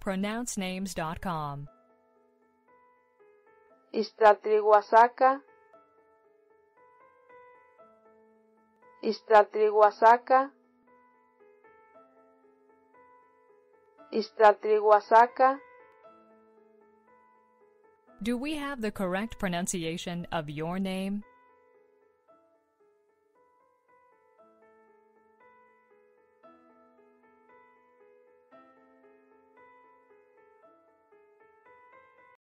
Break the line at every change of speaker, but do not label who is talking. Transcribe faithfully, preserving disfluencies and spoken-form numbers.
pronounce names dot com.
Iztaccíhuatl, Iztaccíhuatl, Iztaccíhuatl.
Do we have the correct pronunciation of your name?